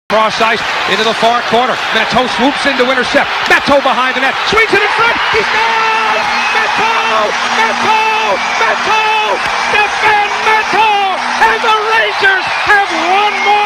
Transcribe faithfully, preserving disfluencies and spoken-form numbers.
Cross ice into the far corner. Matteau swoops in to intercept. Matteau behind the net. Swings it in front. He scores! Matteau! Matteau! Matteau! Stefan Matteau! And the Rangers have one more